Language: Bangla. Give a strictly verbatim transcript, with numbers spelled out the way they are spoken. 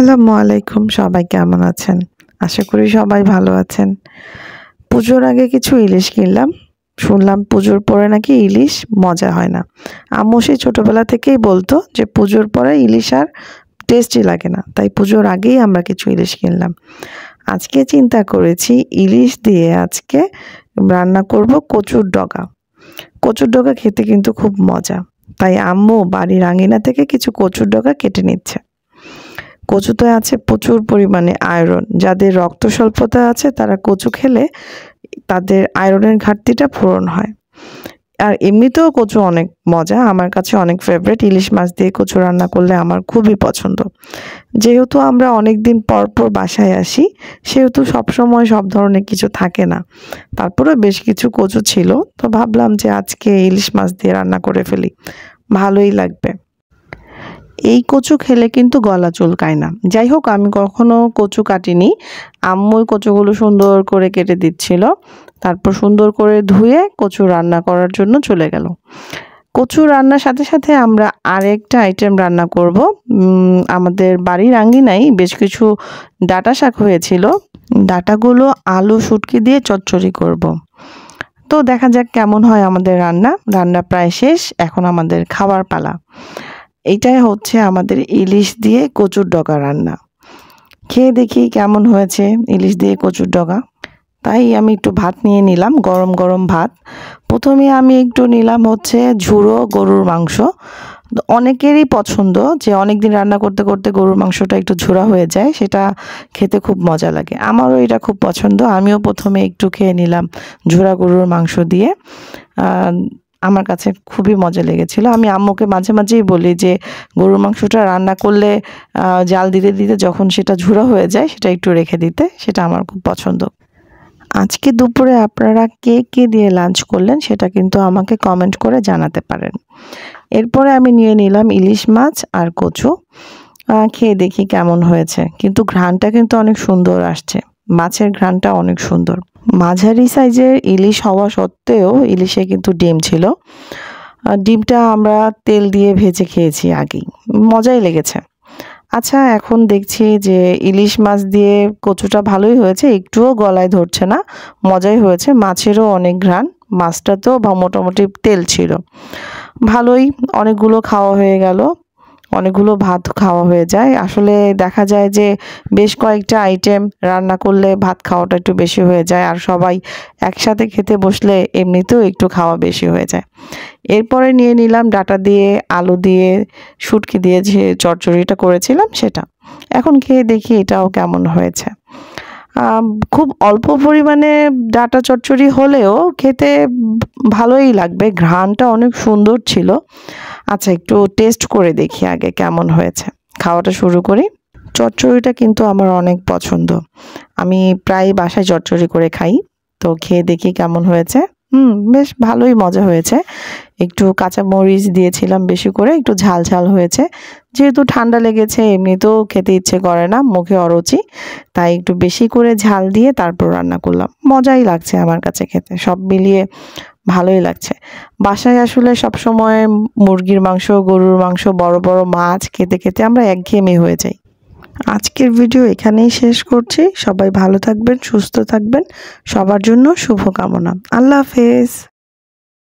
আসসালামু আলাইকুম, সবাই কেমন আছেন? আশা করি সবাই ভালো আছেন। পুজোর আগে কিছু ইলিশ কিনলাম। শুনলাম পুজোর পরে নাকি ইলিশ মজা হয় না। আম্মু সেই ছোটবেলা থেকেই বলতো যে পুজোর পরে ইলিশ আর টেস্টই লাগে না। তাই পুজোর আগেই আমরা কিছু ইলিশ কিনলাম। আজকে চিন্তা করেছি ইলিশ দিয়ে আজকে রান্না করব কচুর ডগা। কচুর ডগা খেতে কিন্তু খুব মজা। তাই আম্মু বাড়ির আঙিনা থেকে কিছু কচুর ডগা কেটে নিচ্ছে। কচুতে আছে প্রচুর পরিমাণে আয়রন। যাদের রক্ত স্বল্পতা আছে তারা কচু খেলে তাদের আয়রনের ঘাটতিটা পূরণ হয়। আর এমনিতেও কচু অনেক মজা, আমার কাছে অনেক ফেভারিট। ইলিশ মাছ দিয়ে কচু রান্না করলে আমার খুবই পছন্দ। যেহেতু আমরা অনেক দিন পর পর বাসায় আসি, সেহেতু সবসময় সব ধরনের কিছু থাকে না। তারপরেও বেশ কিছু কচু ছিল, তো ভাবলাম যে আজকে ইলিশ মাছ দিয়ে রান্না করে ফেলি, ভালোই লাগবে। এই কচু খেলে কিন্তু গলা চুলকায় না। যাই হোক, আমি কখনো কচু কাটিনি, আম্মুই কচুগুলো সুন্দর করে কেটে দিচ্ছিল। তারপর সুন্দর করে ধুয়ে কচু রান্না করার জন্য চলে গেল। কচু রান্নার সাথে সাথে আমরা আরেকটা আইটেম রান্না করব। আমাদের বাড়ির আঙ্গিনায় বেশ কিছু ডাঁটা শাক হয়েছিল, ডাঁটাগুলো আলু শুটকি দিয়ে চচ্চড়ি করব। তো দেখা যাক কেমন হয় আমাদের রান্না। রান্না প্রায় শেষ, এখন আমাদের খাবার পালা। এইটাই হচ্ছে আমাদের ইলিশ দিয়ে কচুর ডগা রান্না। খেয়ে দেখি কেমন হয়েছে ইলিশ দিয়ে কচুর ডগা। তাই আমি একটু ভাত নিয়ে নিলাম, গরম গরম ভাত। প্রথমে আমি একটু নিলাম হচ্ছে ঝুড়ো গরুর মাংস। অনেকেরই পছন্দ যে অনেক দিন রান্না করতে করতে গরুর মাংসটা একটু ঝুড়া হয়ে যায়, সেটা খেতে খুব মজা লাগে। আমারও এটা খুব পছন্দ। আমিও প্রথমে একটু খেয়ে নিলাম ঝুড়া গরুর মাংস দিয়ে। আমার কাছে খুবই মজা লেগেছিল। আমি আম্মুকে মাঝে মাঝেই বলি যে গরুর মাংসটা রান্না করলে জাল দিতে দিতে যখন সেটা ঝুড়ো হয়ে যায় সেটা একটু রেখে দিতে, সেটা আমার খুব পছন্দ। আজকে দুপুরে আপনারা কে কে দিয়ে লাঞ্চ করলেন সেটা কিন্তু আমাকে কমেন্ট করে জানাতে পারেন। এরপরে আমি নিয়ে নিলাম ইলিশ মাছ আর কচু। খেয়ে দেখি কেমন হয়েছে। কিন্তু ঘ্রাণটা কিন্তু অনেক সুন্দর আসছে, মাছের ঘ্রাণটা অনেক সুন্দর। মাঝারি সাইজের ইলিশ হওয়া সত্ত্বেও ইলিশে কিন্তু ডিম ছিল। ডিমটা আমরা তেল দিয়ে ভেজে খেয়েছি আগেই, মজাই লেগেছে। আচ্ছা, এখন দেখছি যে ইলিশ মাছ দিয়ে কচুটা ভালোই হয়েছে, একটুও গলায় ধরছে না, মজাই হয়েছে। মাছেরও অনেক ঘ্রাণ, মাছটাতেও বা মোটামুটি তেল ছিল। ভালোই, অনেকগুলো খাওয়া হয়ে গেল, অনেকগুলো ভাত খাওয়া হয়ে যায়। আসলে দেখা যায় যে বেশ কয়েকটা আইটেম রান্না করলে ভাত খাওয়াটা একটু বেশি হয়ে যায়, আর সবাই একসাথে খেতে বসলে এমনিতেও একটু খাওয়া বেশি হয়ে যায়। এরপরে নিয়ে নিলাম ডাঁটা দিয়ে আলু দিয়ে শুটকি দিয়ে যে চচ্চড়িটা করেছিলাম সেটা। এখন খেয়ে দেখি এটাও কেমন হয়েছে। খুব অল্প পরিমাণে ডাঁটা চচ্চড়ি হলেও খেতে ভালোই লাগবে, ঘ্রাণটা অনেক সুন্দর ছিল। আচ্ছা, একটু টেস্ট করে দেখি আগে কেমন হয়েছে, খাওয়াটা শুরু করি। চচ্চড়িটা কিন্তু আমার অনেক পছন্দ, আমি প্রায় বাসায় চচ্চড়ি করে খাই। তো খেয়ে দেখি কেমন হয়েছে। হুম বেশ ভালোই মজা হয়েছে। একটু কাঁচা মরিচ দিয়েছিলাম বেশি করে, একটু ঝাল ঝাল হয়েছে। যেহেতু ঠান্ডা লেগেছে, এমনিতেও খেতে ইচ্ছে করে না, মুখে অরুচি, তাই একটু বেশি করে ঝাল দিয়ে তারপর রান্না করলাম। মজাই লাগছে আমার কাছে খেতে, সব মিলিয়ে ভালোই লাগছে। বাসায় আসলে সবসময় মুরগির মাংস, গরুর মাংস, বড় বড় মাছ খেতে খেতে আমরা একঘেয়েমি হয়ে যাই। আজকের ভিডিও এখানেই শেষ করছি। সবাই ভালো থাকবেন, সুস্থ থাকবেন, সবার জন্য শুভকামনা। আল্লাহ হাফেজ।